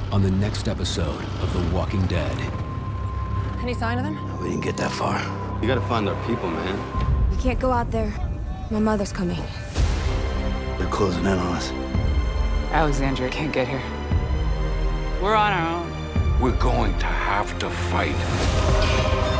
on the next episode of The Walking Dead. Any sign of them? We didn't get that far. You gotta find our people, man. You can't go out there. My mother's coming. They're closing in on us. Alexandria can't get here. We're on our own. We're going to have to fight.